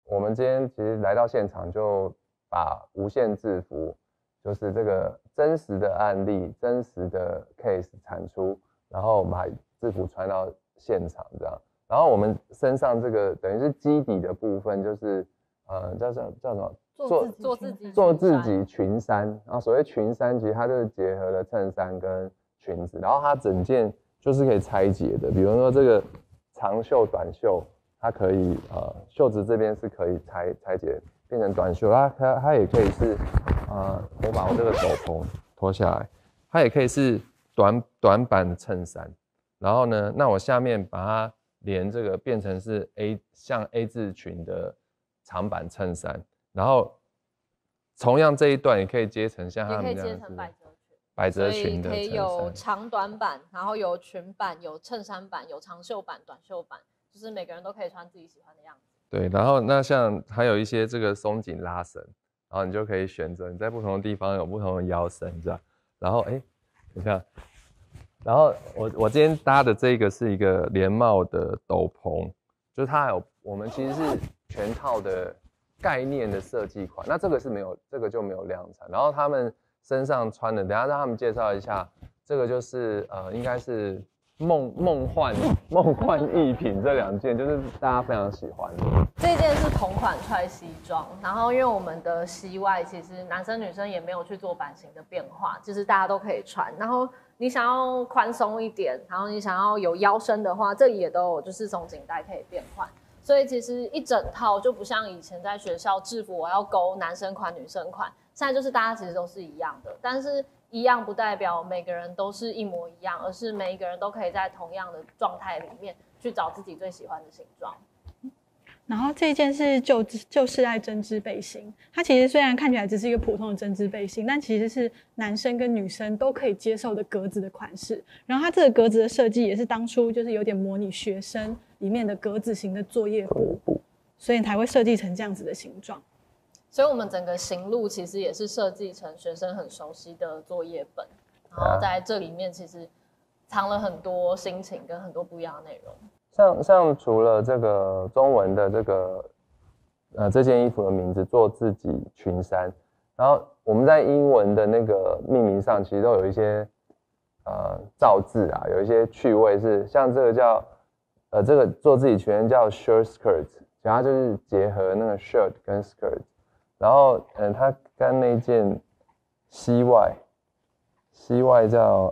我们今天其实来到现场，就把无限制服，就是这个真实的案例、真实的 case 产出，然后把制服穿到现场这样。然后我们身上这个等于是基底的部分，就是叫什么？做自己裙衫。然后所谓裙衫，其实它就是结合了衬衫跟裙子，然后它整件就是可以拆解的。比如说这个长袖、短袖。它可以袖子这边是可以拆解变成短袖，它也可以是我把我这个斗篷脱下来，它也可以是短版的衬衫，然后呢，那我下面把它连这个变成是像 A 字裙的长版衬衫，然后同样这一段也可以接成像他们这样子百褶裙的衬衫， 所以可以有长短版，然后有裙版、有衬衫版、有长袖版、短袖版。就是每个人都可以穿自己喜欢的样子。 对，然后那像还有一些这个松紧拉绳，然后你就可以选择你在不同的地方有不同的腰身这样。然后等一下，然后我今天搭的这个是一个连帽的斗篷，就是它我们其实是全套的概念的设计款。那这个是没有，这个就没有量产。然后他们身上穿的，等一下让他们介绍一下，这个就是应该是。梦幻逸品这2件就是大家非常喜欢的。 这件是同款踹西装，然后因为我们的膝外其实男生女生也没有去做版型的变化，就是大家都可以穿。然后你想要宽松一点，然后你想要有腰身的话，这里也都有就是松紧带可以变换。所以其实一整套就不像以前在学校制服我要勾男生款女生款，现在就是大家其实都是一样的，但是一样不代表每个人都是一模一样，而是每一个人都可以在同样的状态里面去找自己最喜欢的形状。 然后这件是旧世代针织背心，它其实虽然看起来只是一个普通的针织背心，但其实是男生跟女生都可以接受的格子的款式。然后它这个格子的设计也是当初就是有点模拟学生里面的格子型的作业服，所以才会设计成这样子的形状。 所以我们整个型录其实也是设计成学生很熟悉的作业本，然后在这里面其实藏了很多心情跟很多不一样的内容。 像除了这个中文的这个这件衣服的名字做自己裙衫，然后我们在英文的那个命名上其实都有一些造字啊，有一些趣味是像这个叫这个做自己裙衫叫 shirt skirt， 它就是结合那个 shirt 跟 skirt， 然后它跟那件膝外叫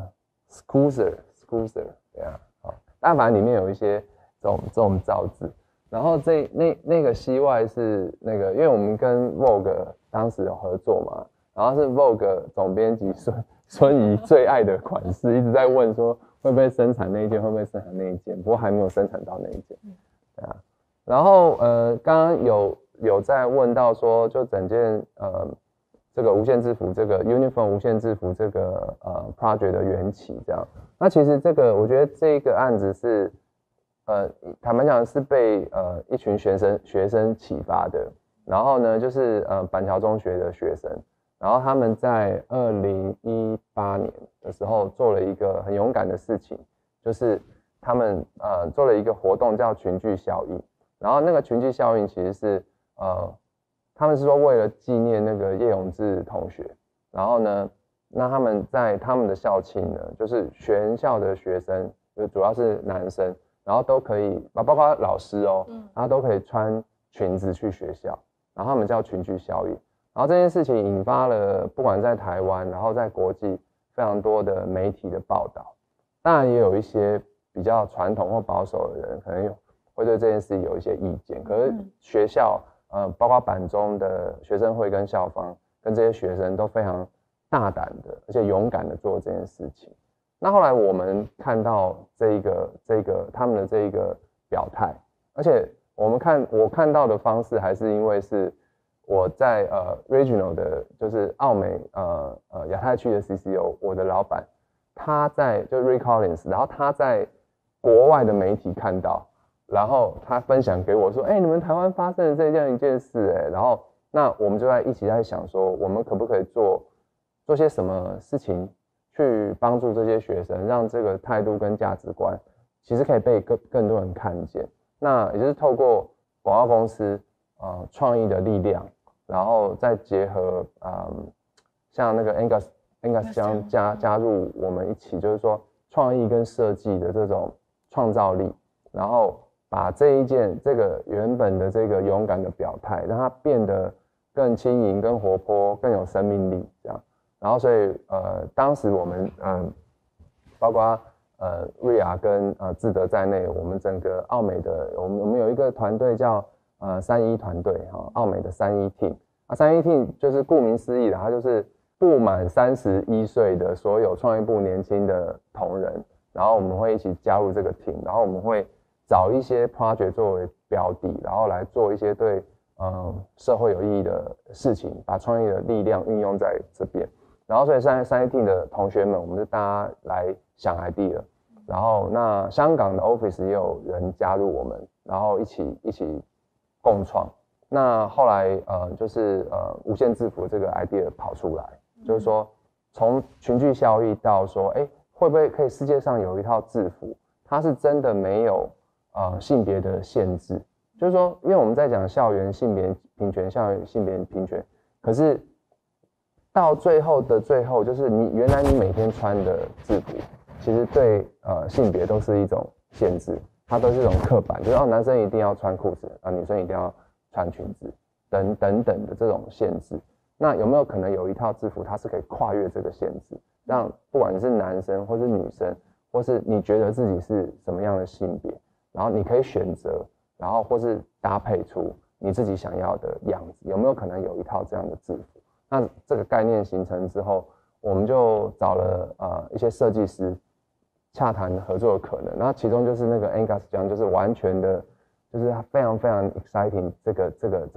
scuser 对啊。但反正里面有一些这种造字，然后那个膝外是那个，因为我们跟 Vogue 当时有合作嘛，然后是 Vogue 总编辑孙怡最爱的款式，一直在问说会不会生产那一件，会不会生产那一件，不过还没有生产到那一件，对啊。然后刚刚有在问到说，就整件这个无限制服，这个 Uniform 无限制服这个project 的缘起这样。那其实这个我觉得这个案子是坦白讲是被一群学生启发的。然后呢，就是板桥中学的学生，然后他们在2018年的时候做了一个很勇敢的事情，就是他们做了一个活动叫群聚效应。然后那个群聚效应其实是他们是说为了纪念那个叶永志同学，然后呢，那他们在他们的校庆呢，就是全校的学生，就主要是男生，然后都可以包括老师哦，然后都可以穿裙子去学校，然后他们叫群聚效应。然后这件事情引发了不管在台湾，然后在国际非常多的媒体的报道，当然也有一些比较传统或保守的人可能会对这件事情有一些意见，可是学校包括板中的学生会跟校方跟这些学生都非常大胆的而且勇敢的做这件事情。那后来我们看到这个他们的这一个表态，而且我看到的方式还是因为是我在regional 的就是澳美亚太区的 CCO， 我的老板他在就 Ray Collins， 然后他在国外的媒体看到，然后他分享给我说，你们台湾发生了这样一件事，然后那我们就一起在想说，我们可不可以做些什么事情去帮助这些学生，让这个态度跟价值观其实可以被更多人看见。那也就是透过广告公司创意的力量，然后再结合像那个 Angus 将加入我们一起，就是说创意跟设计的这种创造力，然后把这个原本的这个勇敢的表态，让它变得更轻盈、更活泼、更有生命力这样。然后所以当时我们包括瑞亚跟志德在内，我们整个奥美的我们有一个团队叫31团队奥美的31 team。31 team 就是顾名思义的，它就是不满31岁的所有创意部年轻的同仁，然后我们会一起加入这个 team， 然后我们会找一些 project 作为标的，然后来做一些对社会有意义的事情，把创意的力量运用在这边。然后所以31 team 的同学们，我们就大家来想 idea， 然后那香港的 office 也有人加入我们，然后一起共创。那后来就是无限制服这个 idea 跑出来，就是说从群聚效益到说，会不会可以世界上有一套制服，它是真的没有性别的限制，就是说，因为我们在讲校园性别平权，校园性别平权，可是到最后的最后，就是原来你每天穿的制服，其实对性别都是一种限制，它都是一种刻板，就是男生一定要穿裤子，女生一定要穿裙子等的这种限制。那有没有可能有一套制服，它是可以跨越这个限制，让不管你是男生或是女生，或是你觉得自己是什么样的性别，然后你可以选择，然后或是搭配出你自己想要的样子，有没有可能有一套这样的制服？那这个概念形成之后，我们就找了一些设计师洽谈合作的可能，然后其中就是那个 Angus 讲，就是完全的，就是他非常 exciting 这个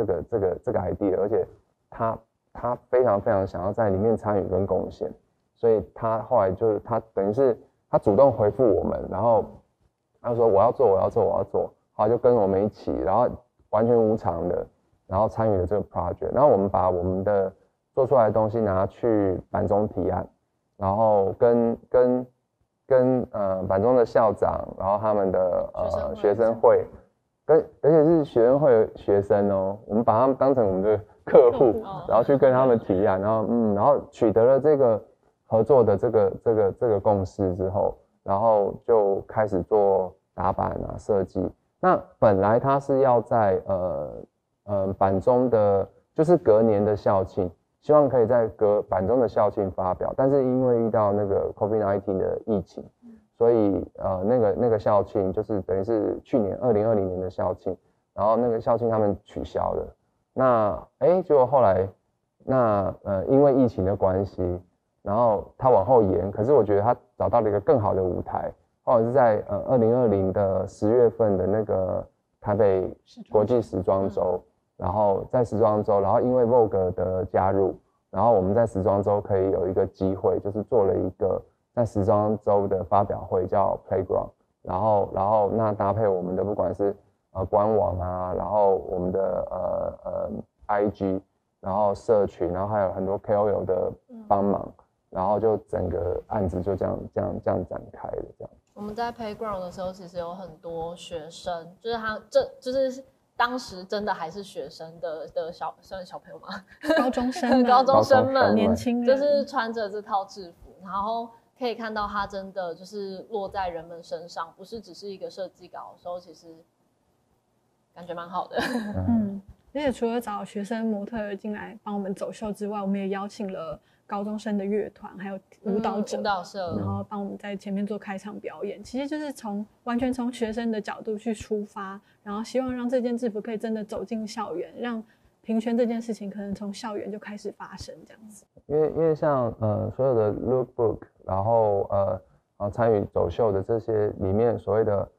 idea， 而且他非常想要在里面参与跟贡献，所以他后来就是他等于是他主动回复我们，然后他就说我要做，后来就跟我们一起，然后完全无偿的，然后参与了这个 project， 然后我们把我们的做出来的东西拿去板中提案，然后跟板中的校长，然后他们的学生会，而且是学生会的学生哦，我们把他们当成我们的客户，然后去跟他们提案，然后取得了这个合作的这个共识之后，然后就开始做打板设计。那本来他是要在板中的，就是隔年的校庆，希望可以在板中的校庆发表，但是因为遇到那个 COVID-19 的疫情，所以那个校庆就是等于是去年2020年的校庆，然后那个校庆他们取消了。那结果后来因为疫情的关系，然后他往后延，可是我觉得他找到了一个更好的舞台，后来是在2020的10月份的那个台北国际时装周，然后在时装周，然后因为 Vogue 的加入，然后我们在时装周可以有一个机会，就是做了一个在时装周的发表会叫 Playground， 然后那搭配我们的不管是官网然后我们的IG， 然后社群，然后还有很多 KOL 的帮忙，然后就整个案子就这样展开了这样。 我们在 Playground 的时候，其实有很多学生，就是就是当时真的还是学生的算小朋友吗？ 高中生高中生们， 年轻人， 就是穿着这套制服，然后可以看到它真的就是落在人们身上，不是只是一个设计稿的时候，其实感觉蛮好的。 而且除了找学生模特儿进来帮我们走秀之外，我们也邀请了高中生的乐团，还有舞蹈者， 舞蹈社， 然后帮我们在前面做开场表演。其实就是完全从学生的角度去出发，然后希望让这件制服可以真的走进校园，让平权这件事情可能从校园就开始发生这样子。 因为像所有的 lookbook， 然后参与走秀的这些里面所谓的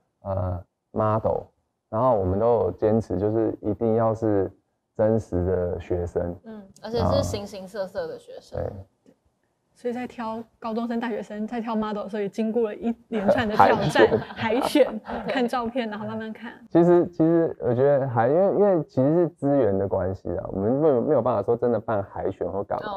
model， 然后我们都有坚持，就是一定要是真实的学生， 而且是形形色色的学生。 对， 所以在挑高中生、大学生，在挑 model 的时候，也经过了一连串的挑战、海选，看照片，然后慢慢看。 其实我觉得因为其实是资源的关系啊，我们没有办法说真的办海选或干嘛。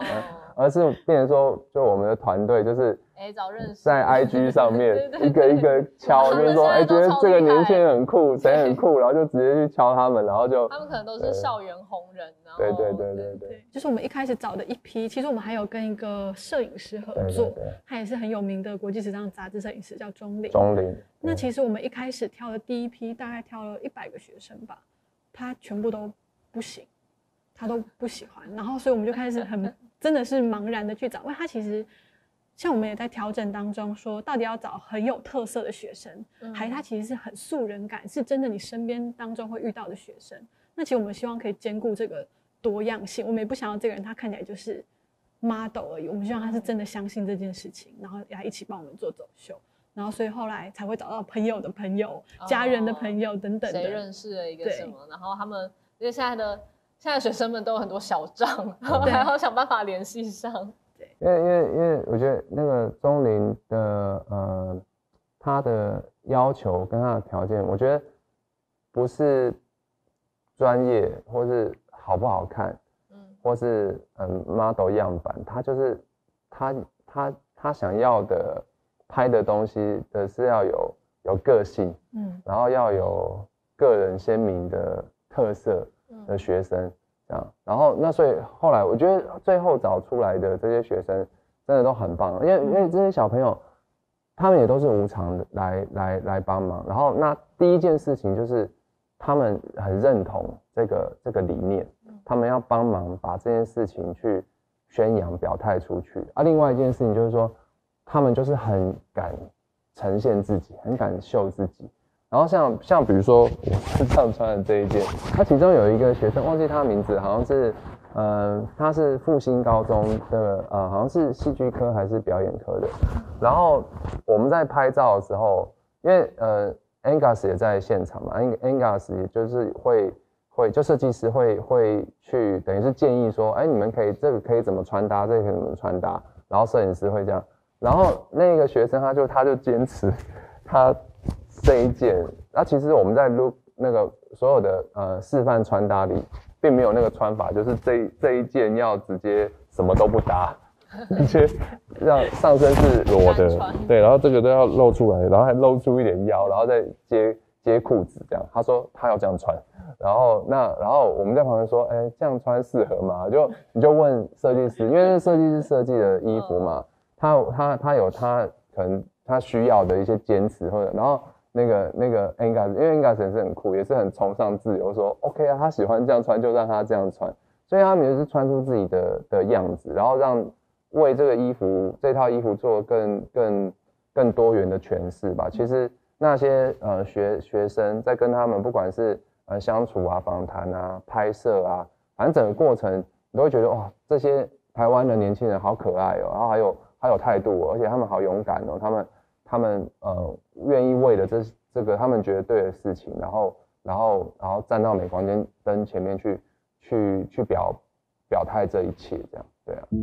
而是变成说，就我们的团队就是找认识在 IG 上面对对对一个一个敲，就是说觉得这个年轻人很酷，谁很酷，然后就直接去敲他们，然后就他们可能都是校园红人，然后对， 就是我们一开始找的一批，其实我们还有跟一个摄影师合作，他也是很有名的国际时尚杂志摄影师，叫钟林。那其实我们一开始挑的第一批，大概挑了100个学生吧，他全部都不行，他都不喜欢，然后所以我们就开始真的是茫然的去找，因为他其实像我们也在调整当中，说到底要找很有特色的学生，还是他其实是很素人感，是真的你身边当中会遇到的学生。那其实我们希望可以兼顾这个多样性，我们也不想要这个人他看起来就是 model 而已，我们希望他是真的相信这件事情，然后来一起帮我们做走秀，然后所以后来才会找到朋友的朋友、家人的朋友等等的， 谁认识了一个什么，然后他们因为现在学生们都有很多小账，然后还要想办法联系上。 因为我觉得那个钟林的他的要求跟他的条件，我觉得不是专业或是好不好看，或是model 样板，他就是他想要的拍的东西的是要有个性，然后要有个人鲜明的特色的学生。然后那所以后来我觉得最后找出来的这些学生真的都很棒，因为这些小朋友他们也都是无偿的来帮忙。然后那第一件事情就是他们很认同这个理念，他们要帮忙把这件事情去宣扬表态出去。另外一件事情就是说他们就是很敢呈现自己，很敢秀自己。然后像比如说我身上穿的这一件，他其中有一个学生忘记他的名字，好像是他是复兴高中的好像是戏剧科还是表演科的。然后我们在拍照的时候，因为Angus 也在现场嘛 ，Angus 也就是就设计师会去等于是建议说，你们这个可以怎么穿搭，这个可以怎么穿搭，然后摄影师会这样。然后那个学生他就坚持他这一件，其实我们在录那个所有的示范穿搭里，并没有那个穿法，就是这一件要直接什么都不搭，直接让上身是裸的，对，然后这个都要露出来，然后还露出一点腰，然后再接裤子这样。他说他要这样穿，然后我们在旁边说，这样穿适合吗？你就问设计师，因为设计师设计的衣服嘛，他有他可能他需要的一些坚持，或者然后那个 Angus， 因为 Angus 也是很酷，也是很崇尚自由，说 OK 啊，他喜欢这样穿就让他这样穿，所以他们也是穿出自己的样子，然后让为这套衣服做更多元的诠释吧。其实那些学生在跟他们不管是相处啊、访谈啊、拍摄啊，反正整个过程你都会觉得哇，这些台湾的年轻人好可爱哦，然后还有态度哦，而且他们好勇敢哦，他们愿意为了这个他们觉得对的事情，然后站到镁光灯前面去表态这一切，这样对啊。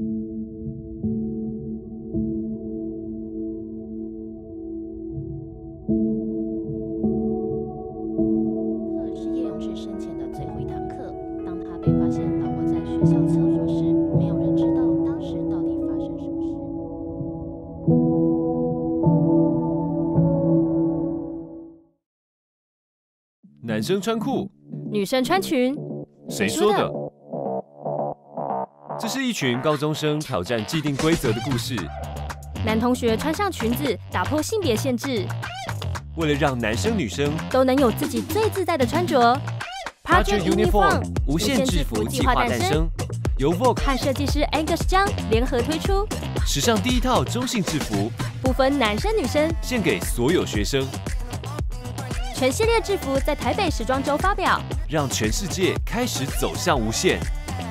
是叶永志生前的最后一堂课。当他被发现倒卧在学校厕所时，没有人知道当时到底发生什么事。 男生穿裤， 女生穿裙， 谁说的？这是一群高中生挑战既定规则的故事。 男同学穿上裙子，打破性别限制。 为了让男生女生都能有自己最自在的穿着 ，Project Uniform 无限制服计划诞生，由 Vogue 和设计师 Angus 张联合推出， 史上第一套中性制服， 不分男生女生， 献给所有学生。 全系列制服在台北时装周发表， 让全世界开始走向无限。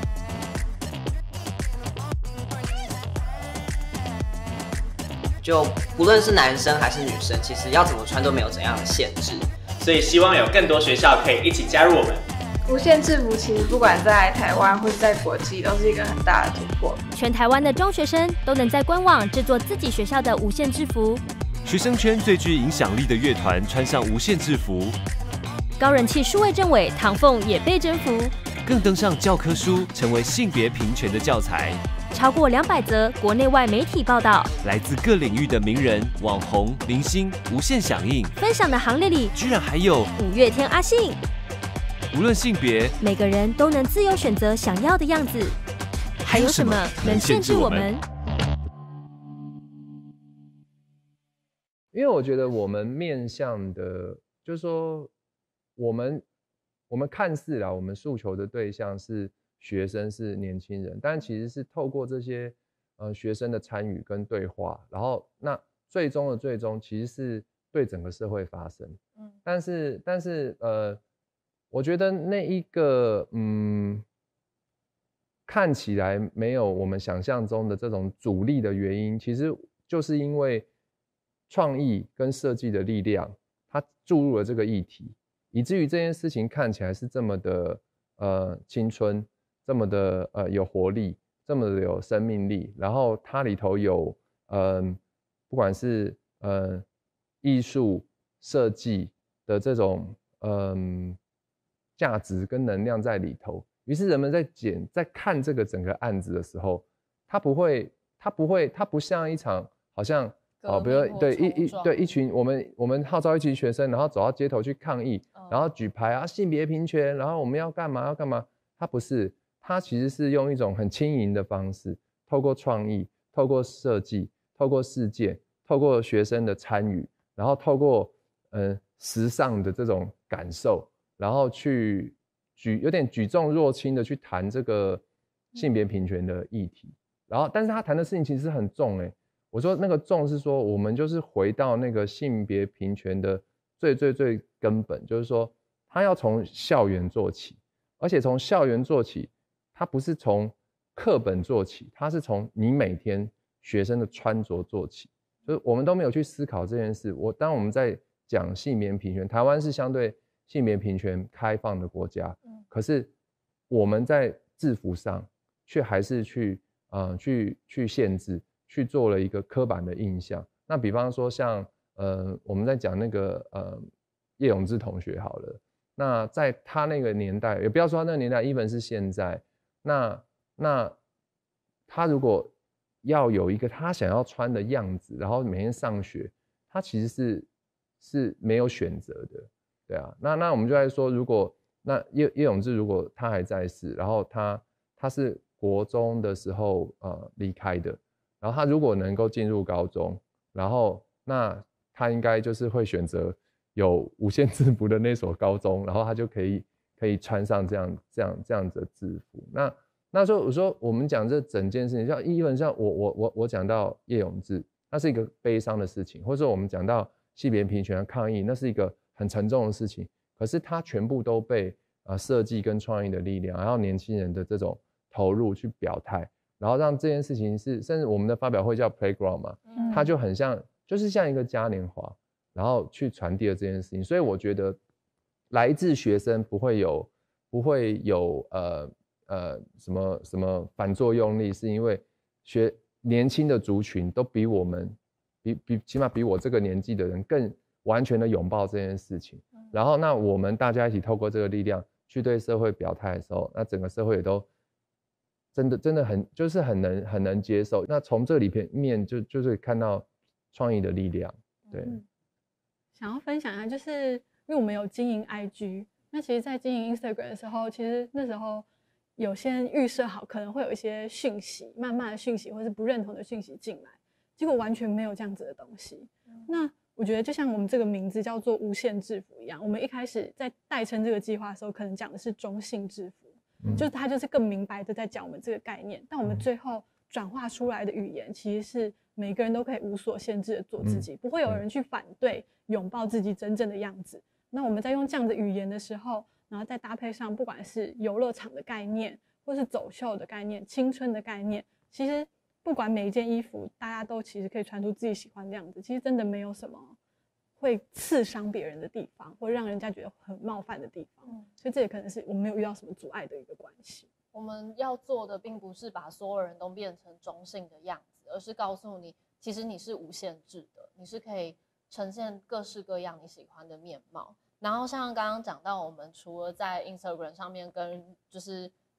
就不论是男生还是女生，其实要怎么穿都没有怎样的限制， 所以希望有更多学校可以一起加入我们。 无限制服其实不管在台湾或是在国际，都是一个很大的突破。 全台湾的中学生都能在官网制作自己学校的无限制服。 学生圈最具影响力的乐团穿上无限制服， 高人气数位政委唐凤也被征服， 更登上教科书，成为性别平权的教材。 超过200则国内外媒体报道， 来自各领域的名人、网红、明星无限响应。 分享的行列里， 居然还有 5月天阿信。 无论性别， 每个人都能自由选择想要的样子。还有什么能限制我们？ 因为我觉得我们面向的，就是说我们看似啦，我们诉求的对象是学生，是年轻人，但其实是透过这些学生的参与跟对话，然后那最终的最终其实是对整个社会发声。但是我觉得那一个看起来没有我们想象中的这种阻力的原因，其实就是因为创意跟设计的力量，它注入了这个议题，以至于这件事情看起来是这么的青春，这么的有活力，这么的有生命力，然后它里头有不管是艺术设计的这种价值跟能量在里头。于是人们在看这个整个案子的时候，它不像一场好像比如说一群我们号召一群学生，然后走到街头去抗议，然后举牌啊性别平权，然后我们要干嘛，它不是，它其实是用一种很轻盈的方式，透过创意，透过设计，透过事件，透过学生的参与，然后透过时尚的这种感受，然后去有点举重若轻的去谈这个性别平权的议题。然后但是他谈的事情其实很重我说那个重是说我们就是回到那个性别平权的最根本，就是说他要从校园做起，而且从校园做起，他不是从课本做起，他是从你每天学生的穿着做起。就是我们都没有去思考这件事。当我们在讲性别平权，台湾是相对性别平权开放的国家，可是我们在制服上却还是去限制，去做了一个刻板的印象。那比方说像我们在讲那个叶永志同学好了，那在他那个年代，也不要说他那个年代 even 是现在，那他如果要有一个他想要穿的样子，然后每天上学，他其实是没有选择的。对啊，那我们就在说，如果那叶永志如果他还在世，然后他是国中的时候离开的，然后他如果能够进入高中，然后那他应该就是会选择有无限制服的那所高中，然后他就可以穿上这样子的制服。那时候我说我们讲这整件事情，像我讲到叶永志，那是一个悲伤的事情，或者说我们讲到性别平权的抗议，那是一个很沉重的事情，可是它全部都被设计跟创意的力量，然后年轻人的这种投入去表态，然后让这件事情是，甚至我们的发表会叫 Playground 嘛，它就很像，就是像一个嘉年华，然后去传递了这件事情。所以我觉得来自学生不会有什么反作用力，是因为年轻的族群都比我们起码比我这个年纪的人更完全的拥抱这件事情。然后那我们大家一起透过这个力量去对社会表态的时候，那整个社会也都真的很能接受。那从这里面就是看到创意的力量。对， 想要分享一下，就是因为我们有经营 IG， 那其实在经营 Instagram 的时候，其实那时候有先预设好可能会有一些讯息，谩骂的讯息或是不认同的讯息进来，结果完全没有这样子的东西。那我觉得就像我们这个名字叫做无限制服一样，我们一开始在代称这个计划的时候，可能讲的是中性制服，就是它就是更明白的在讲我们这个概念，但我们最后转化出来的语言其实是每个人都可以无所限制的做自己，不会有人去反对拥抱自己真正的样子。那我们在用这样的语言的时候，然后再搭配上不管是游乐场的概念，或是走秀的概念，青春的概念，其实不管每一件衣服，大家都其实可以穿出自己喜欢的样子，其实真的没有什么会刺伤别人的地方，或让人家觉得很冒犯的地方。所以这也可能是我们没有遇到什么阻碍的一个关系。 我们要做的并不是把所有人都变成中性的样子，而是告诉你，其实你是无限制的，你是可以呈现各式各样你喜欢的面貌。然后像刚刚讲到，我们除了在 Instagram 上面跟就是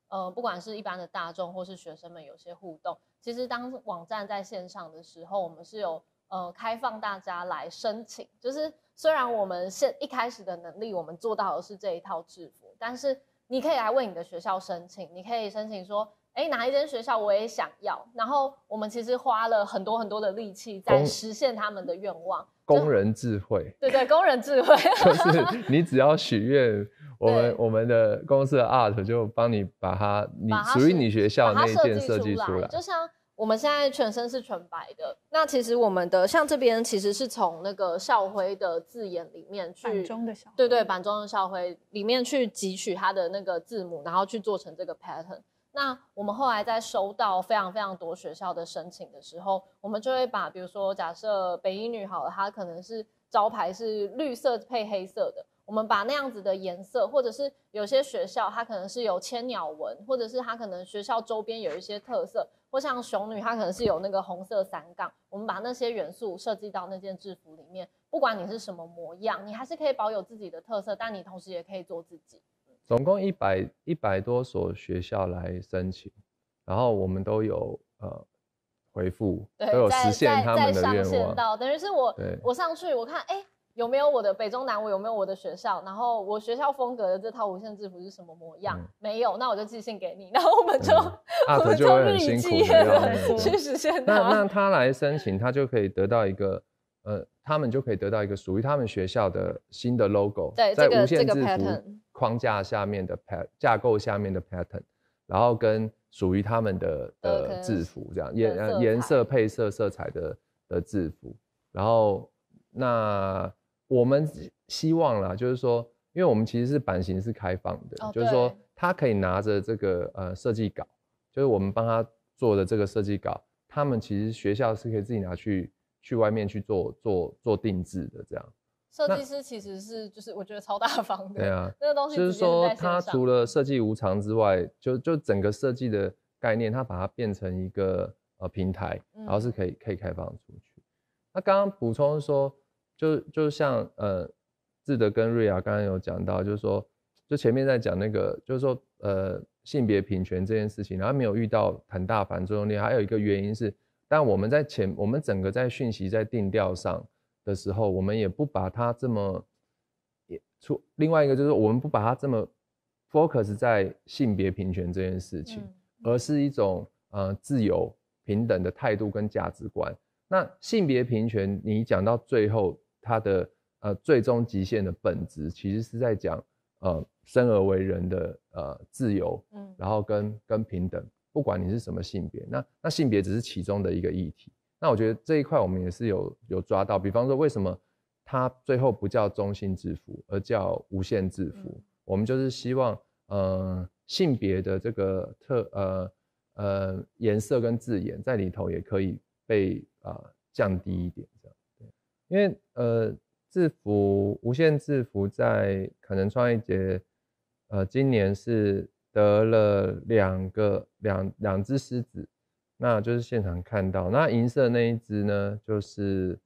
不管是一般的大众或是学生们有些互动，其实当网站在线上的时候，我们是有开放大家来申请，就是虽然我们一开始的能力我们做到的是这一套制服，但是你可以来为你的学校申请，你可以申请说哪一间学校我也想要，然后我们其实花了很多很多的力气在实现他们的愿望， 工人智慧， 对，工人智慧就是你只要许愿，我们的公司的 art 就帮你把它属于你学校那一件设计出来。 就像我们现在全身是纯白的，那其实我们的像这边其实是从那个校徽的字眼里面去， 版中的校徽， 对，版中的校徽里面去汲取它的那个字母，然后去做成这个 pattern。那我们后来在收到非常非常多学校的申请的时候，我们就会把比如说假设北一女好了，它可能是招牌是绿色配黑色的，我们把那样子的颜色，或者是有些学校它可能是有千鸟纹，或者是它可能学校周边有一些特色，或像雄女它可能是有那个红色3杠，我们把那些元素设计到那件制服里面，不管你是什么模样，你还是可以保有自己的特色，但你同时也可以做自己。 总共100多所学校来申请，然后我们都有回复，都有实现他们的愿望。 等于是我上去我看有没有我的北中南，我有没有我的学校，然后我学校风格的这套无限制服是什么模样，没有，那我就寄信给你，然后我们就 art 就会很辛苦的去实现它。 那他来申请，他就可以得到一个他们就可以得到一个属于他们学校的新的 logo， 对， 在无限制服框架下面的架构下面的 pattern， 然后跟属于他们的制服这样颜色配色色彩的制服，然后那我们希望啦，就是说，因为我们其实是版型是开放的，就是说他可以拿着这个设计稿，就是我们帮他做的这个设计稿，他们其实学校是可以自己拿去外面去做定制的这样。 设计师其实是就是我觉得超大方的， 对啊， 那个东西就是说他除了设计无偿之外，就整个设计的概念，他把它变成一个平台，然后是可以开放出去。那刚刚补充说，就像志德跟瑞亚刚刚有讲到，就是说，就前面在讲那个，就是说性别平权这件事情，然后没有遇到很大反作用力，还有一个原因是，但我们整个在讯息在定调上的时候，我们也不把它这么另外一个就是我们不把它这么 focus 在性别平权这件事情，而是一种自由平等的态度跟价值观。那性别平权你讲到最后它的最终极限的本质其实是在讲生而为人的自由，然后跟平等，不管你是什么性别，那性别只是其中的一个议题。那我觉得这一块我们也是有抓到，比方说为什么它最后不叫中性制服，而叫无限制服，我们就是希望性别的这个颜色跟字眼在里头也可以被降低一点这样。因为制服无限制服在可能创意节今年是得了两只狮子，那就是现场看到，那银色那一只呢就是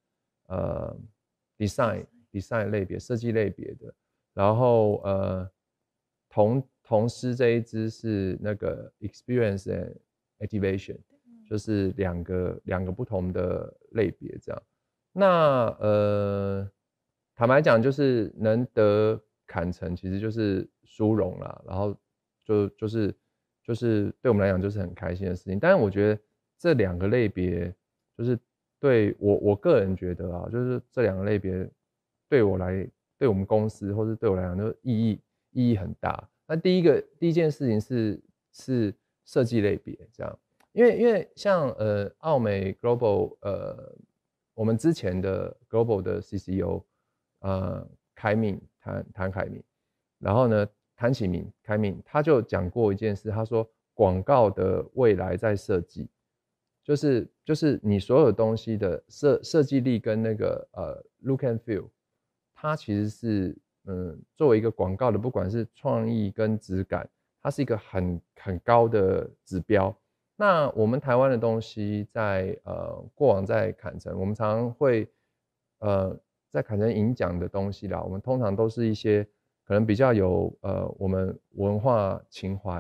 design 类别设计类别的，然后铜狮这一只是那个 experience and activation， 就是两个不同的类别这样。那坦白讲，就是能得坎城其实就是殊荣啦，然后就是对我们来讲就是很开心的事情。但是我觉得这两个类别就是对我个人觉得啊，就是这两个类别对我们公司或是对我来讲都意义很大。那第一件事情是设计类别这样，因为像奥美 Global 我们之前的 Global 的 CCO 开明谭凯明，然后呢谭启明开明他就讲过一件事，他说广告的未来在设计，就是你所有东西的设计力跟那个look and feel， 它其实是作为一个广告的，不管是创意跟质感，它是一个很高的指标。那我们台湾的东西在过往在坎城，我们常常会在坎城赢奖的东西啦，我们通常都是一些可能比较有我们文化情怀，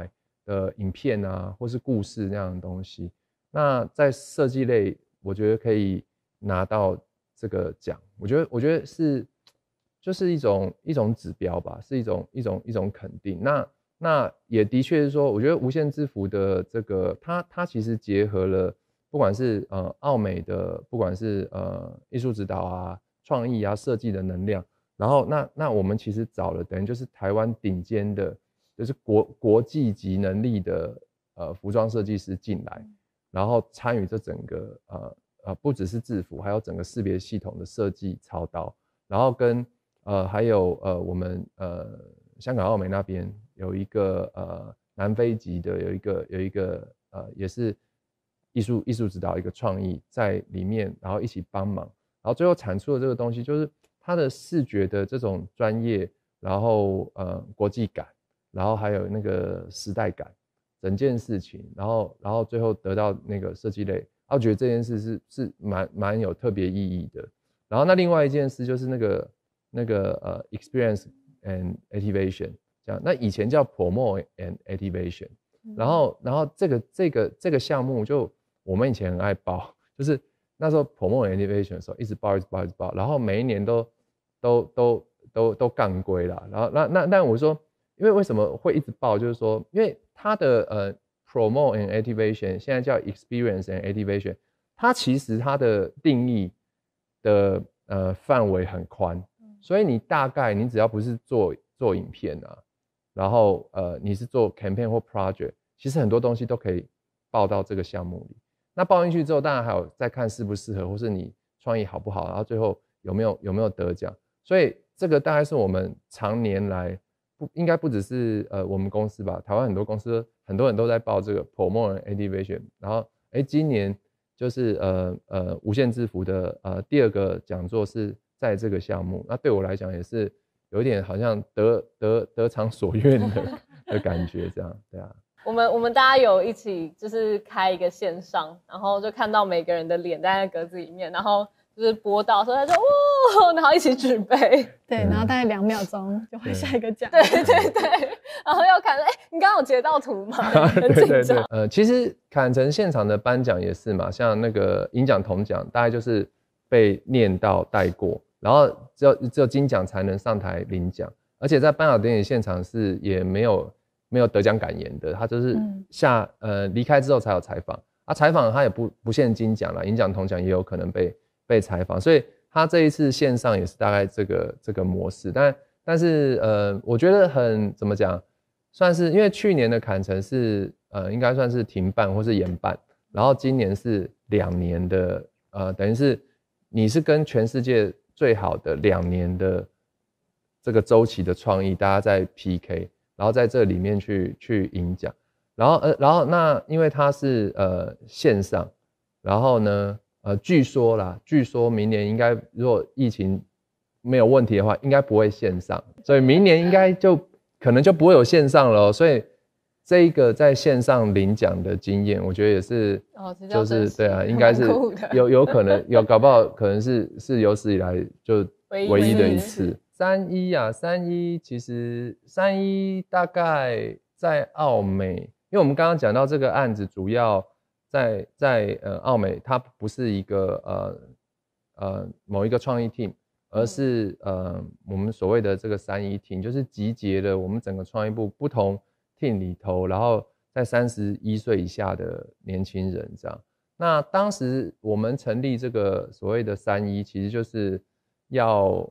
的影片啊，或是故事那样的东西。那在设计类，我觉得可以拿到这个奖，我觉得是就是一种指标吧，是一种肯定。那也的确是说，我觉得无限制服的这个它其实结合了不管是奥美的，不管是艺术指导啊、创意啊、设计的能量，然后那我们其实找了等于就是台湾顶尖的，就是国际级能力的服装设计师进来。然后参与这整个不只是制服，还有整个识别系统的设计操刀，然后跟还有我们香港澳美那边有一个南非籍的有一个也是艺术指导一个创意在里面，然后一起帮忙，然后最后产出的这个东西就是它的视觉的这种专业，然后国际感，然后还有那个时代感。整件事情，然后最后得到那个设计类，我觉得这件事是蛮有特别意义的。然后那另外一件事就是那个experience and activation 这样，那以前叫 promote and activation，然后这个项目就我们以前很爱报，就是那时候 promote and activation 的时候一直报，然后每一年都杠归啦。然后那我说，因为什么会一直报，就是说因为它的promote and activation 现在叫 experience and activation， 它其实它的定义的范围很宽，所以你大概你只要不是做影片啊，然后你是做 campaign 或 project， 其实很多东西都可以报到这个项目里。那报进去之后，当然还有再看适不适合，或是你创意好不好，然后最后有没有得奖。所以这个大概是我们常年来应该不只是我们公司吧，台湾很多公司很多人都在报这个 promote and activation， 然后今年就是无限制服的第2个讲座是在这个项目，那对我来讲也是有点好像得偿所愿的感觉，这样对啊。 我们大家有一起就是开一个线上，然后就看到每个人的脸在那格子里面，然后就是播到的时候，他就哇，然后一起举杯， 对，然后大概2秒钟就会下一个奖， 对，然后要看，你刚刚有截到图吗？很紧张。 对，其实坎城现场的颁奖也是嘛，像那个银奖、铜奖，大概就是被念到带过，然后只有金奖才能上台领奖，而且在颁奖典礼现场是也没有得奖感言的，他就是离开之后才有采访，采访他也不限金奖啦，银奖、铜奖也有可能被采访，所以他这一次线上也是大概这个模式，但是我觉得很怎么讲，算是因为去年的坎城是应该算是停办或是延办，然后今年是2年的等于是你是跟全世界最好的2年的这个周期的创意，大家在 PK， 然后在这里面去赢奖，然后那因为它是线上，然后呢据说明年应该如果疫情没有问题的话，应该不会线上，所以明年应该可能就不会有线上了，所以这一个在线上领奖的经验，我觉得也是就是对啊，应该是有可能搞不好可能是有史以来就唯一的一次。3·1其实3·1大概在奥美，因为我们刚刚讲到这个案子主要在奥美，它不是一个某一个创意 team， 而是我们所谓的这个3·1 team， 就是集结了我们整个创意部不同 team 里头，然后在31岁以下的年轻人这样。那当时我们成立这个所谓的3·1，其实就是要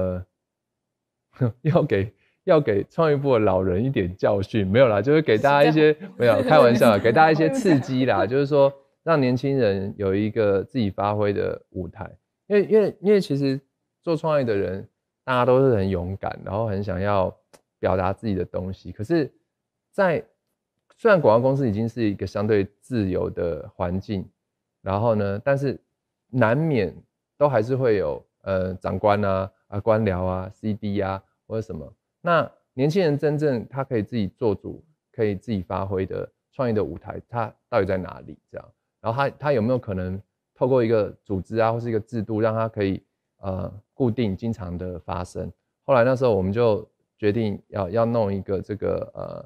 给创意部的老人一点教训，没有啦，就是给大家一些没有开玩笑，给大家一些刺激啦，就是说让年轻人有一个自己发挥的舞台。因为其实做创意的人，大家都是很勇敢，然后很想要表达自己的东西。可是虽然广告公司已经是一个相对自由的环境，然后呢，但是难免都还是会有长官啊、官僚啊、CD 啊或者什么。那年轻人真正他可以自己做主，可以自己发挥的创意的舞台，他到底在哪里？这样，然后他有没有可能透过一个组织啊，或是一个制度，让他可以固定经常的发生？后来那时候我们就决定要弄一个这个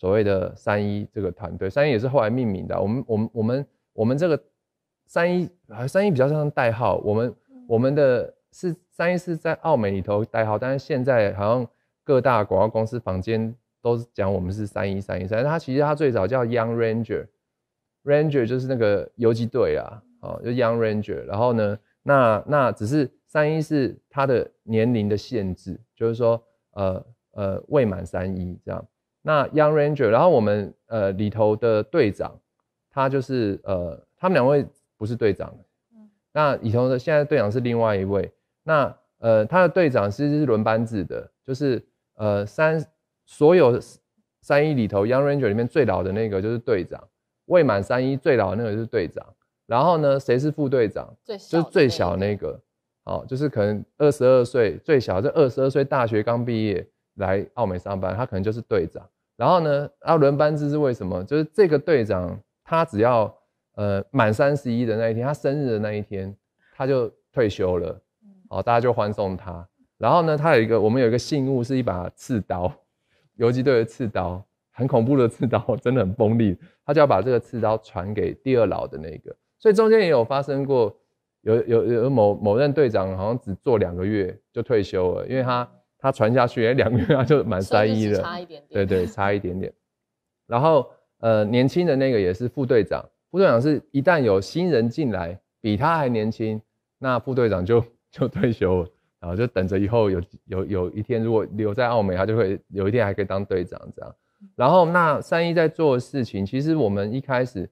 所谓的3E这个团队，3E也是后来命名的。我们这个3E比较像代号，我们的是3E是在奥美里头代号，但是现在好像各大广告公司坊间都讲我们是3E，它其实它最早叫 Young Ranger 就是那个游击队啊，就 Young Ranger。然后呢，那只是3E是它的年龄的限制，就是说未满3E这样。那 Young Ranger， 然后我们里头的队长，他就是他们2位不是队长，那里头的现在队长是另外一位。那他的队长其实是轮班制的，就是所有3E里头 Young Ranger 里面最老的那个就是队长，未满3E最老的那个就是队长。然后呢，谁是副队长？就是最小那个，就是可能22岁最小，这22岁大学刚毕业来奥美上班，他可能就是队长。然后呢，轮班制是为什么？就是这个队长他只要满31的那一天，他生日的那一天，他就退休了，大家就欢送他。然后呢，我们有一个信物是一把刺刀，游击队的刺刀，很恐怖的刺刀，真的很锋利，他就要把这个刺刀传给第2老的那个。所以中间也有发生过，有某任队长好像只做2个月就退休了，因为他传下去2个月他就满3E了， 差一点点， 对，差一点点。然后年轻的那个也是副队长，副队长是一旦有新人进来比他还年轻，那副队长就退休了，然后就等着以后有一天如果留在奥美，他就会有一天还可以当队长这样。然后那3E在做的事情，其实我们一开始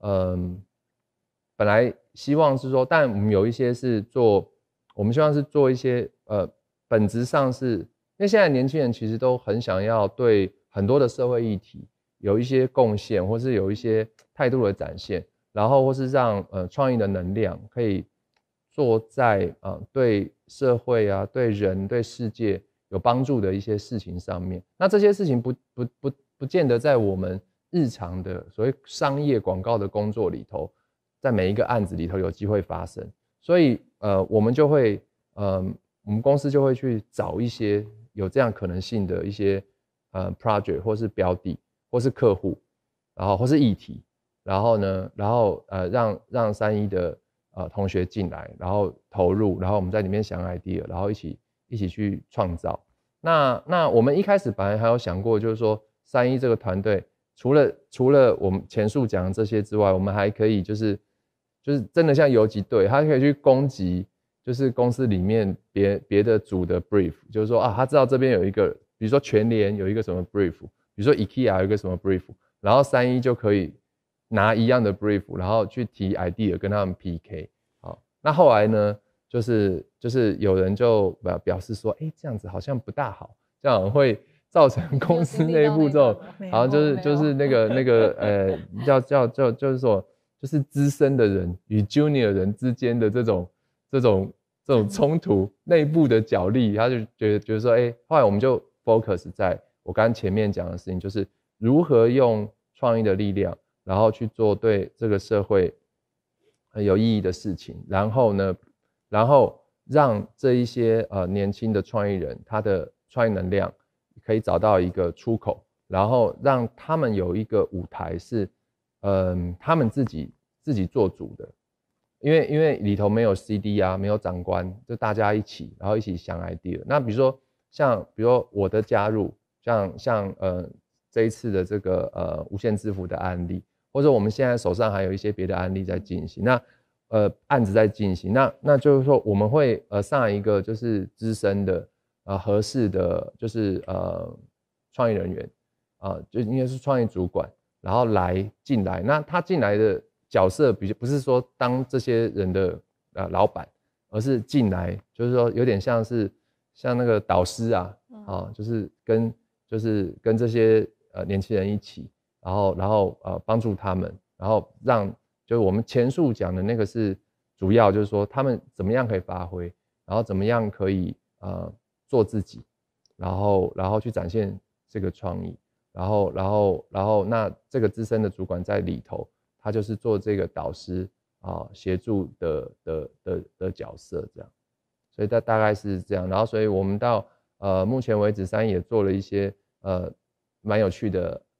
本来希望是说，但我们有一些是我们希望是做一些本质上是，因为现在年轻人其实都很想要对很多的社会议题有一些贡献，或是有一些态度的展现，然后或是让创意的能量可以做在对社会啊、对人、对世界有帮助的一些事情上面。那这些事情不见得在我们日常的所谓商业广告的工作里头，在每一个案子里头有机会发生，所以我们就会我们公司就会去找一些有这样可能性的一些project 或是标的或是客户，然后或是议题，然后呢，让3E的同学进来，然后投入，然后我们在里面想 idea， 然后一起去创造。那我们一开始本来还有想过，就是说3E这个团队除了我们前述讲的这些之外，我们还可以就是真的像游击队，他可以去攻击，就是公司里面别的组的 brief， 就是说他知道这边有一个，比如说全联有一个什么 brief， 比如说 IKEA 有一个什么 brief， 然后3E就可以拿一样的 brief， 然后去提 idea 跟他们 PK。好，那后来呢，就是有人就表示说，这样子好像不大好，这样会造成公司内部这种，好像就是那个就是说，就是资深的人与 junior 人之间的这种冲突，内部的角力，他就觉得说，后来我们就 focus 在我刚刚前面讲的事情，就是如何用创意的力量，然后去做对这个社会很有意义的事情，然后让这一些年轻的创意人，他的创意能量可以找到一个出口，然后让他们有一个舞台是他们自己做主的，因为里头没有 CD 啊，没有长官，就大家一起，然后一起想 idea。那比如说我的加入，像这一次的这个无限制服的案例，或者我们现在手上还有一些别的案例在进行，那案子在进行，那就是说我们会上一个就是资深的合适的就是创意人员就应该是创意主管，然后进来，那他进来的角色不是说当这些人的老板，而是进来就是说有点像那个导师就是跟这些年轻人一起，然后帮助他们，然后让就是我们前述讲的那个是主要就是说他们怎么样可以发挥，然后怎么样可以做自己，然后去展现这个创意，然后那这个资深的主管在里头，他就是做这个导师协助的角色这样，所以大概是这样。然后所以我们到目前为止3E也做了一些蛮有趣的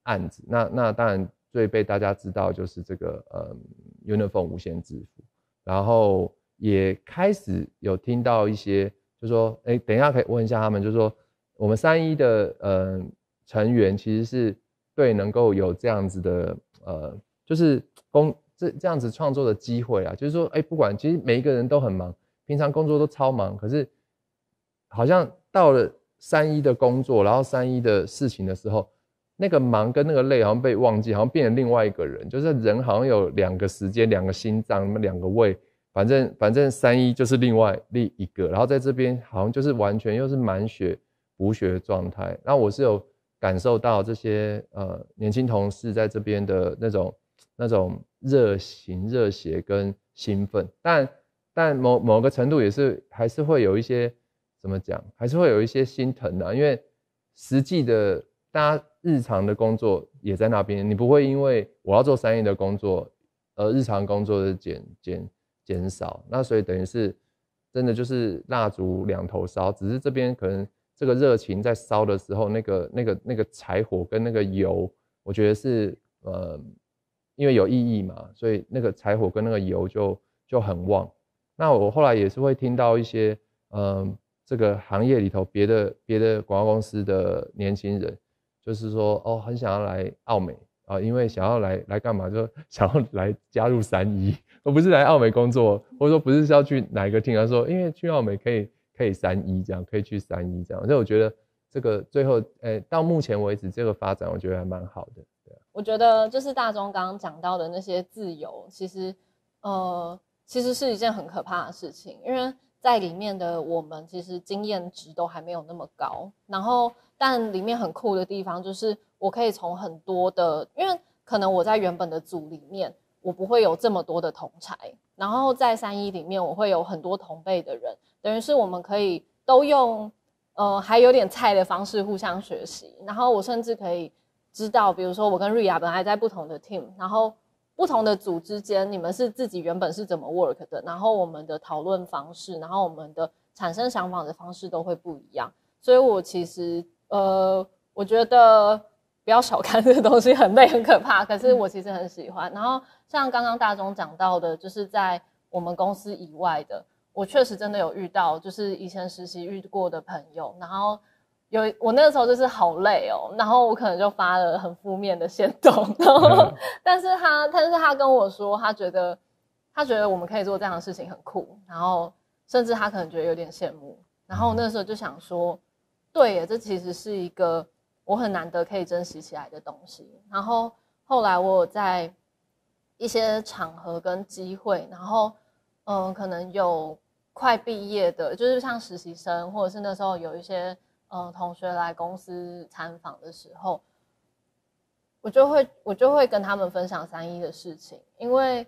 案子。那当然最被大家知道就是这个Uniform 无限制服，然后也开始有听到一些，就说等一下可以问一下他们，就是说我们3E的成员其实是对能够有这样子的就是这样子创作的机会啊，就是说不管其实每一个人都很忙，平常工作都超忙，可是好像到了3E的工作，然后3E的事情的时候，那个忙跟那个累好像被忘记，好像变成另外一个人，就是人好像有2个时间、2个心脏、2个胃，反正3E就是另一个，然后在这边好像就是完全又是满血补血的状态。然后我是有感受到这些年轻同事在这边的那种热情、热血跟兴奋，但某个程度也是还是会有一些怎么讲，还是会有一些心疼的，因为实际的大家日常的工作也在那边，你不会因为我要做3E的工作而日常工作的减少，那所以等于是真的就是蜡烛2头烧，只是这边可能这个热情在烧的时候，那个柴火跟那个油，我觉得是因为有意义嘛，所以那个柴火跟那个油就很旺。那我后来也是会听到一些这个行业里头别的广告公司的年轻人，就是说很想要来奥美啊，因为想要来干嘛，就想要来加入3E，而不是来奥美工作，或者说不是要去哪一个厅，他说因为去奥美可以3E这样，可以去3E这样，所以我觉得这个最后到目前为止这个发展我觉得还蛮好的。对啊， 我觉得就是大中刚刚讲到的那些自由，其实是一件很可怕的事情，因为在里面的我们其实经验值都还没有那么高，然后但里面很酷的地方就是我可以从很多的，因为可能我在原本的组里面我不会有这么多的同侪，然后在3E里面我会有很多同辈的人，等于是我们可以都用还有点菜的方式互相学习，然后我甚至可以知道，比如说我跟瑞亚本来在不同的 team， 然后不同的组之间你们是自己原本是怎么 work 的，然后我们的讨论方式，然后我们的产生想法的方式都会不一样，所以我其实我觉得不要小看这个东西，很累很可怕，可是我其实很喜欢。然后像刚刚大中讲到的，就是在我们公司以外的，我确实真的有遇到，就是以前实习遇过的朋友，然后我那个时候就是好累哦，然后我可能就发了很负面的限动，然后但是他跟我说他觉得我们可以做这样的事情很酷，然后甚至他可能觉得有点羡慕，然后我那个时候就想说，对耶，这其实是一个我很难得可以珍惜起来的东西。然后后来我有在一些场合跟机会，然后可能有快毕业的，就是像实习生，或者是那时候有一些同学来公司参访的时候，我就会跟他们分享3E的事情，因为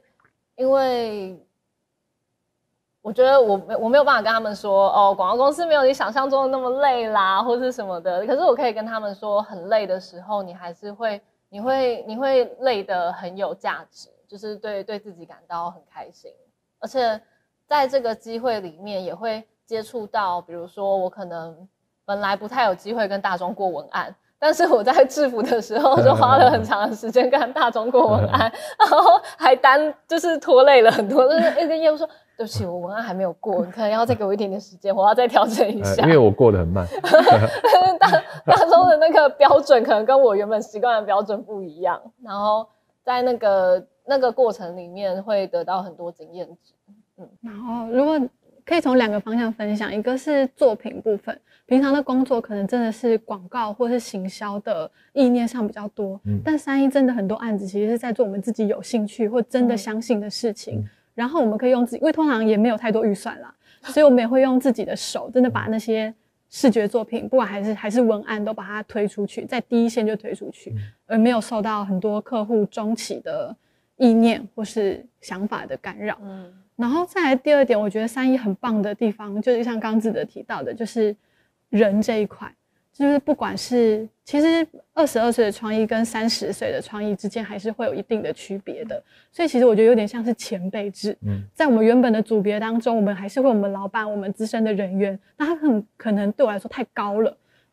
我觉得我没有办法跟他们说广告公司没有你想象中的那么累啦，或是什么的。可是我可以跟他们说，很累的时候，你还是会累得很有价值，就是对自己感到很开心，而且在这个机会里面也会接触到，比如说我可能本来不太有机会跟大中过文案，但是我在制服的时候就花了很长的时间跟大中过文案，然后还就是拖累了很多，就是跟业务说对不起，我文案还没有过，你可能要再给我一点点时间，我要再调整一下， 因为我过得很慢。 大中的那个标准可能跟我原本习惯的标准不一样，然后在那个过程里面会得到很多经验值。 然后如果可以从2个方向分享，一个是作品部分，平常的工作可能真的是广告或是行销的意念上比较多，但3E真的很多案子其实是在做我们自己有兴趣或真的相信的事情，然后我们可以用自己，因为通常也没有太多预算啦，所以我们也会用自己的手真的把那些视觉作品不管还是文案都把它推出去，在第一线就推出去，而没有受到很多客户中期的意念或是想法的干扰。然后再来第2点，我觉得3E很棒的地方就是像刚志德提到的，就是人这一块，就是不管是其实22岁的创意跟30岁的创意之间还是会有一定的区别的，所以其实我觉得有点像是前辈制。在我们原本的组别当中，我们还是会我们老板我们资深的人员，那他可能对我来说太高了，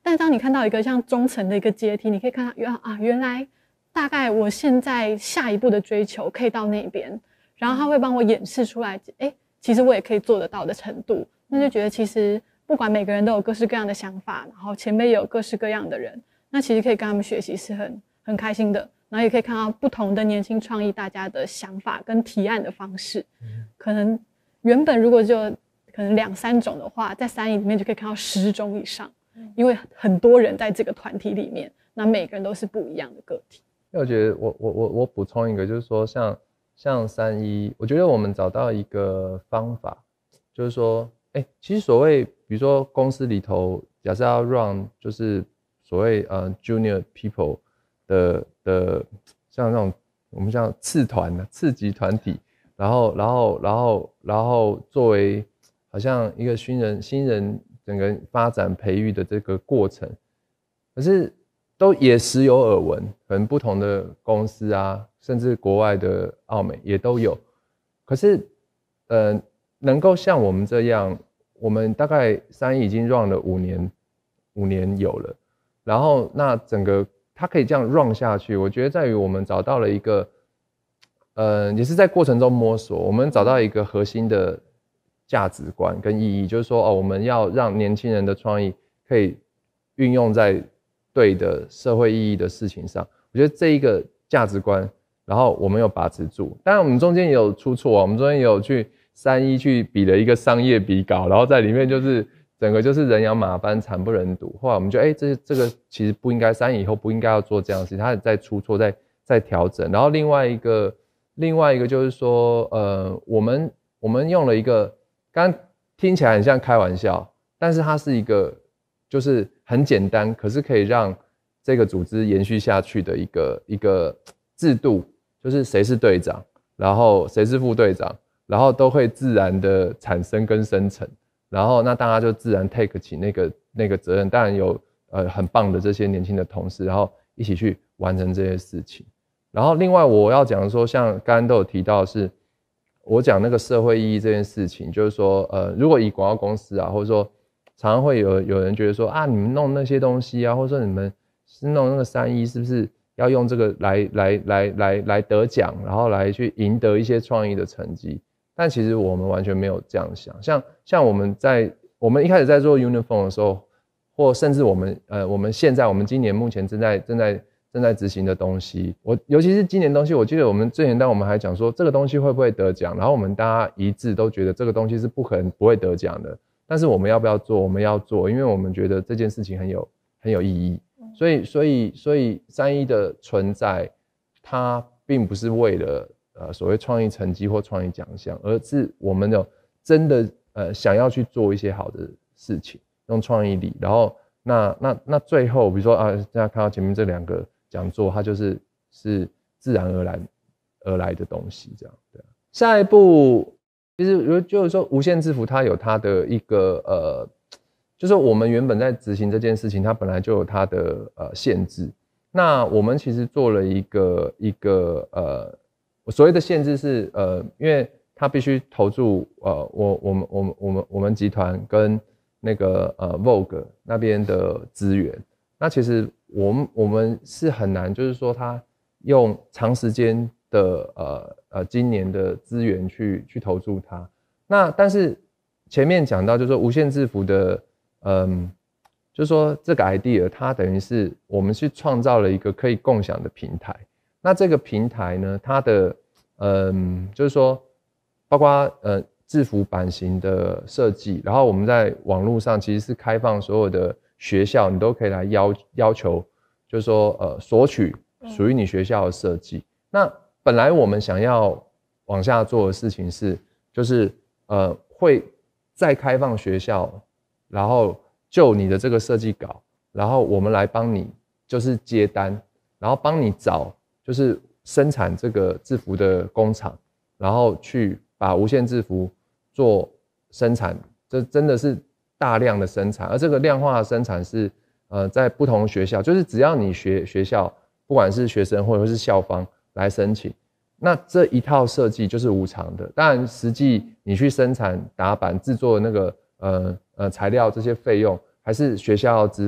但是当你看到一个像中层的一个阶梯，你可以看到原来大概我现在下一步的追求可以到那边，然后他会帮我演示出来，其实我也可以做得到的程度，那就觉得其实不管每个人都有各式各样的想法，然后前辈也有各式各样的人，那其实可以跟他们学习是很开心的，然后也可以看到不同的年轻创意大家的想法跟提案的方式，可能原本如果就可能2-3种的话，在3亿里面就可以看到10种以上，因为很多人在这个团体里面，那每个人都是不一样的个体。 我觉得我补充一个，就是说像3E，我觉得我们找到一个方法，就是说，其实所谓比如说公司里头，假设要 run 就是所谓junior people 的像那种我们像次级团体，然后作为好像一个新人整个发展培育的这个过程，可是都也时有耳闻，可能不同的公司啊，甚至国外的奥美也都有。可是能够像我们这样，我们大概3亿已经 run 了5年有了，然后那整个它可以这样 run 下去，我觉得在于我们找到了一个也是在过程中摸索，我们找到一个核心的价值观跟意义，就是说我们要让年轻人的创意可以运用在对的社会意义的事情上。我觉得这一个价值观，然后我们有把持住。当然我们中间也有出错，我们中间也有去3E去比了一个商业比稿，然后在里面就是整个就是人仰马翻，惨不忍睹。后来我们就这个其实不应该，3E以后不应该要做这样的事情，他在出错，在调整。然后另外一个就是说我们用了一个刚听起来很像开玩笑，但是它是一个就是很简单，可是可以让这个组织延续下去的一个制度，就是谁是队长，然后谁是副队长，然后都会自然的产生跟生成，然后那大家就自然 take 起那个责任。当然有很棒的这些年轻的同事，然后一起去完成这些事情。然后另外我要讲说，像刚刚都有提到的是，我讲那个社会意义这件事情，就是说如果以广告公司啊，或者说常常会有人觉得说你们弄那些东西啊，或者说你们是弄那个3E是不是要用这个来得奖，然后来去赢得一些创意的成绩？但其实我们完全没有这样想。像我们一开始在做 Uniform 的时候，或甚至我们现在我们今年目前正在执行的东西，尤其是今年东西，我记得我们最简单我们还讲说这个东西会不会得奖，然后我们大家一致都觉得这个东西是不可能不会得奖的。但是我们要不要做？我们要做，因为我们觉得这件事情很有意义。所以3E的存在，它并不是为了所谓创意成绩或创意奖项，而是我们有真的想要去做一些好的事情，用创意力。然后那最后，比如说大家看到前面这2个讲座，它就是自然而来的东西，这样对。下一步。其实就是说无限制服它有它的一个就是我们原本在执行这件事情，它本来就有它的限制。那我们其实做了一个所谓的限制是因为它必须投注我们集团跟那个Vogue 那边的资源。那其实我们是很难，就是说它用长时间的今年的资源去投注它。那但是前面讲到就是说无限制服的就是说这个 idea 它等于是我们去创造了一个可以共享的平台。那这个平台呢，它的就是说包括制服版型的设计，然后我们在网络上其实是开放所有的学校你都可以来要求，就是说索取属于你学校的设计。那本来我们想要往下做的事情是，就是会再开放学校，然后就你的这个设计稿，然后我们来帮你就是接单，然后帮你找就是生产这个制服的工厂，然后去把无限制服做生产，这真的是大量的生产，而这个量化的生产是在不同学校，就是只要你学校不管是学生或者是校方来申请，那这一套设计就是无偿的。当然实际你去生产打版制作的那个材料这些费用还是学校要支付，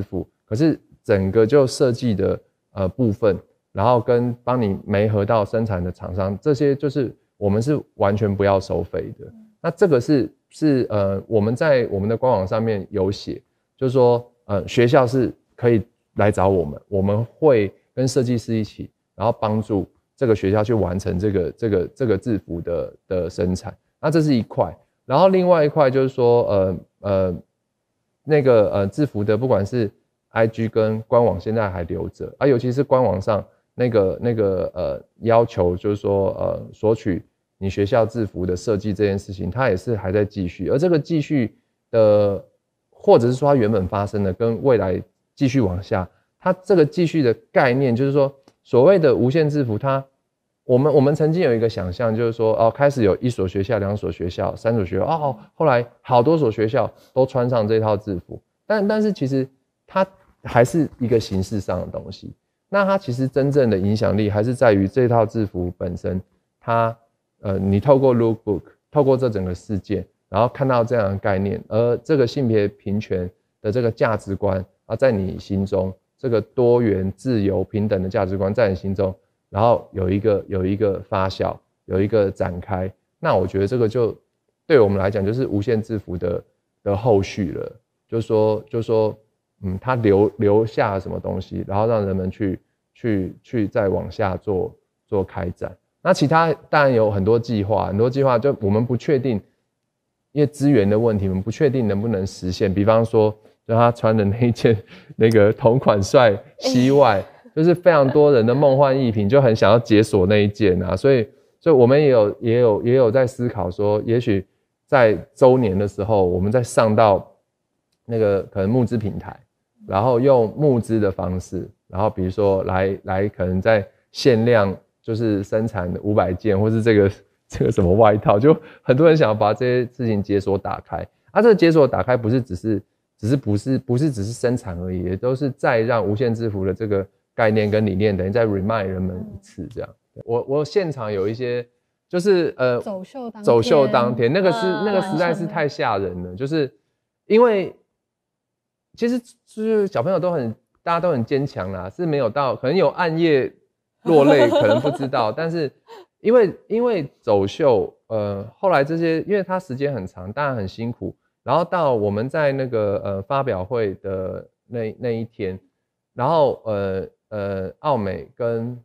可是整个就设计的部分，然后跟帮你媒合到生产的厂商，这些就是我们是完全不要收费的。那这个是我们在我们的官网上面有写，就是说学校是可以来找我们会跟设计师一起，然后帮助这个学校去完成这个制服的生产。那这是一块，然后另外一块就是说那个制服的不管是 IG 跟官网现在还留着啊，尤其是官网上那个要求就是说索取你学校制服的设计这件事情，它也是还在继续，而这个继续的，或者是说它原本发生的跟未来继续往下，它这个继续的概念就是说，所谓的无限制服，我们曾经有一个想象，就是说开始有1所学校、2所学校、3所学校，后来好多所学校都穿上这套制服，但是其实它还是一个形式上的东西。那它其实真正的影响力还是在于这套制服本身，它你透过 lookbook， 透过这整个事件，然后看到这样的概念，而这个性别平权的这个价值观在你心中，这个多元、自由、平等的价值观在你心中，然后有一个发酵，有一个展开，那我觉得这个就对我们来讲就是无限制服的后续了，就是说它留下了什么东西，然后让人们去再往下做开展。那其他当然有很多计划就我们不确定，因为资源的问题，我们不确定能不能实现。比方说，就他穿的那一件那个同款帅西外，就是非常多人的梦幻逸品，就很想要解锁那一件啊。所以我们也有在思考说，也许在周年的时候，我们再上到那个可能募资平台，然后用募资的方式，然后比如说来可能在限量。就是生产500件，或是这个什么外套，就很多人想要把这些事情解锁打开。这个解锁打开不是只是生产而已，也都是再让无限制服的这个概念跟理念，等于再 remind 人们一次这样。我现场有一些就是走秀当天，那个实在是太吓人了，就是因为其实就是小朋友大家都很坚强啦，是没有到可能有暗夜。落泪可能不知道，但是因为走秀，后来这些因为它时间很长，当然很辛苦，然后到我们在那个发表会的那一天，然后奥美跟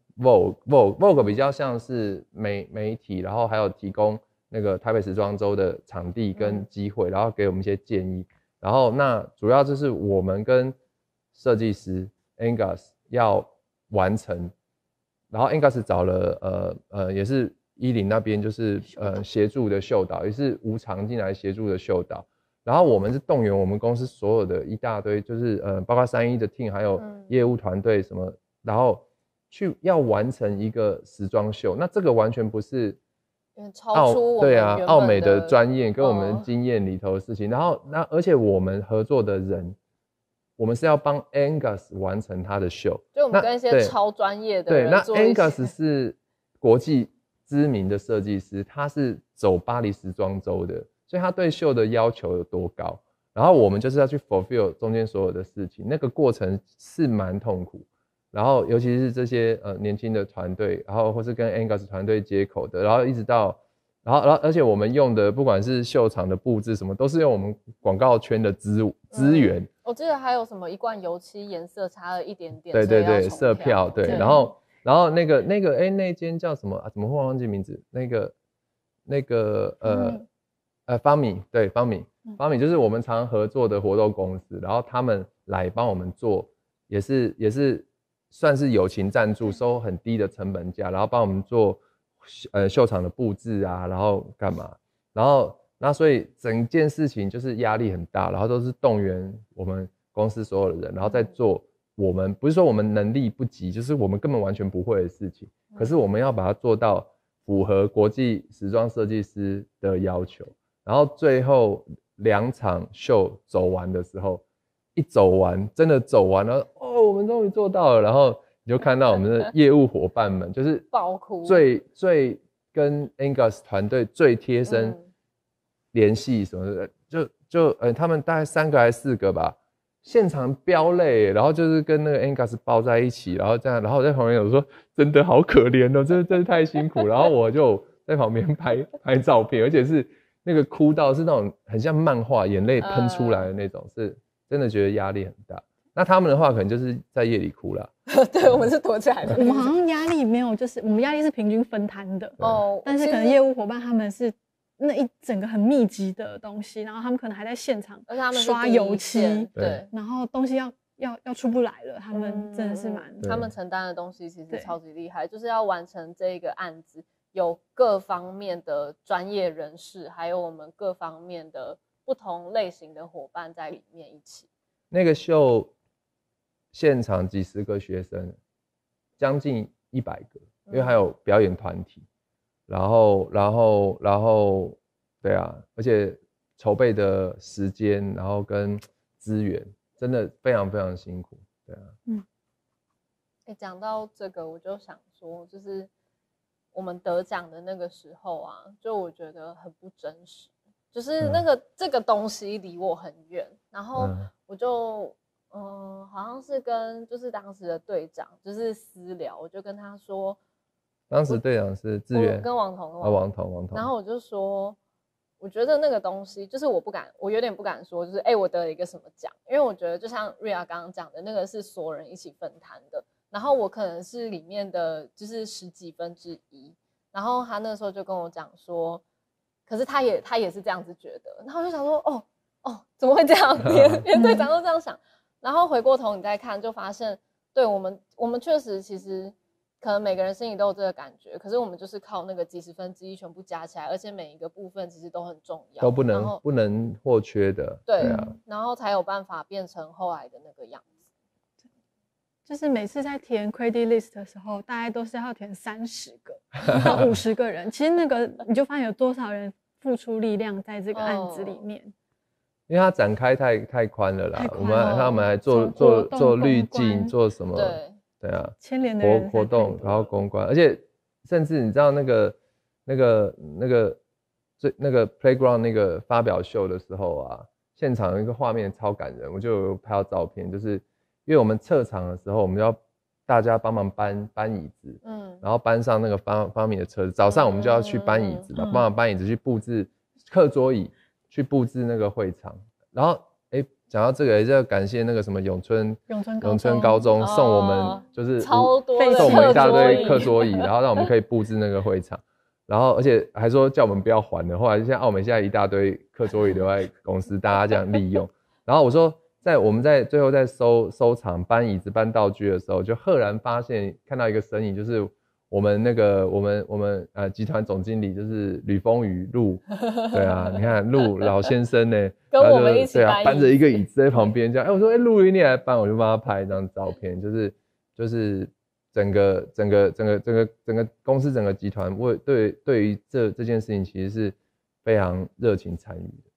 Vogue 比较像是媒体，然后还有提供那个台北时装周的场地跟机会，然后给我们一些建议，然后那主要就是我们跟设计师 Angus 要完成。然后 Angus 找了也是10那边就是协助的秀导，也是无偿进来协助的秀导。然后我们是动员我们公司所有的一大堆，就是包括31的 team 还有业务团队什么，然后去要完成一个时装秀。那这个完全不是超出我们原本的奥美的专业跟我们经验里头的事情。然后而且我们合作的人。我们是要帮 Angus 完成他的秀， 就我们跟一些超专业的人做对，那 Angus 是国际知名的设计师，他是走巴黎时装周的，所以他对秀的要求有多高。然后我们就是要去 fulfill 中间所有的事情，那个过程是蛮痛苦。然后尤其是这些年轻的团队，然后或是跟 Angus 团队接口的，然后一直到。然后而且我们用的不管是秀场的布置什么，都是用我们广告圈的资源。 我记得还有什么一罐油漆颜色差了一点点， 对，色票对。然后那个间叫什么怎么会忘记名字？那个方米对方米就是我们常合作的活动公司，然后他们来帮我们做，也是算是友情赞助，收很低的成本价，然后帮我们做。秀场的布置啊，然后干嘛？然后所以整件事情就是压力很大，然后都是动员我们公司所有的人，然后再做我们不是说我们能力不及，就是我们根本完全不会的事情，可是我们要把它做到符合国际时装设计师的要求。然后最后2场秀走完的时候，一走完真的走完了，我们终于做到了，然后。你就看到我们的业务伙伴们，就是爆哭， 最跟 Angus 团队最贴身联系什么的，他们大概3个还是4个吧， 现场飙泪，然后就是跟那个 Angus 抱在一起，然后这样，然后我在旁边有说真的好可怜哦，真的太辛苦，然后我就在旁边拍照片，而且是那个哭到是那种很像漫画，眼泪喷出来的那种，是真的觉得压力很大。那他们的话可能就是在夜里哭啦。 对，我们是躲起来的。 我们好像压力没有，就是我们压力是平均分摊的哦，但是可能业务伙伴他们是那一整个很密集的东西，然后他们可能还在现场刷油漆， 对， 然后东西要出不来了，他们真的是他们承担的东西其实超级厉害，就是要完成这个案子，有各方面的专业人士，还有我们各方面的不同类型的伙伴在里面一起。 那个秀现场几十个学生，将近100个，因为还有表演团体。然后，对啊，而且筹备的时间，然后跟资源，真的非常非常辛苦，对啊。 讲到这个，我就想说，就是我们得奖的那个时候啊，就我觉得很不真实，就是这个东西离我很远，然后我就好像是跟就是当时的队长就是私聊，我就跟他说。 当时队长是志远跟王彤， 王彤。 然后我就说，我觉得那个东西就是我有点不敢说，就是我得了一个什么奖，因为我觉得就像瑞亚刚刚讲的，那个是所有人一起分摊的，然后我可能是里面的就是10几分之一，然后他那时候就跟我讲说，可是他也是这样子觉得，然后我就想说，怎么会这样？连队长都这样想，然后回过头你再看，就发现，对我们确实其实。可能每个人心里都有这个感觉，可是我们就是靠那个几十分之一全部加起来，而且每一个部分其实都很重要， 都不能或缺的。 对啊，然后才有办法变成后来的那个样子。 就是每次在填 credit list 的时候，大概都是要填30个到50个人，其实那个你就发现有多少人付出力量在这个案子里面。 因为它展开太宽了啦，他们还做滤镜，做什么？对啊， 牵连的人活动，然后公关，而且甚至你知道那个 playground 那个发表秀的时候啊，现场有一个画面超感人，我就有拍到照片，就是因为我们撤场的时候，我们要大家帮忙搬椅子，然后搬上那个方米的车子，早上我们就要去搬椅子嘛，帮忙搬椅子去布置课桌椅，去布置那个会场，然后讲到这个，也要感谢那个什么永春高中送我们就是超多送我们一大堆课桌椅，然后让我们可以布置那个会场，然后而且还说叫我们不要还的，后来现在澳门现在一大堆课桌椅留在公司，大家这样利用。然后我说我们在最后在收场搬椅子搬道具的时候，就赫然发现看到一个身影，就是我们集团总经理就是吕风雨陆，对啊，你看陆老先生呢， 跟我们一起搬着一个椅子在旁边这样，我说陆宇你来搬，我就帮他拍一张照片，就是整个公司整个集团对于这件事情其实是非常热情参与的。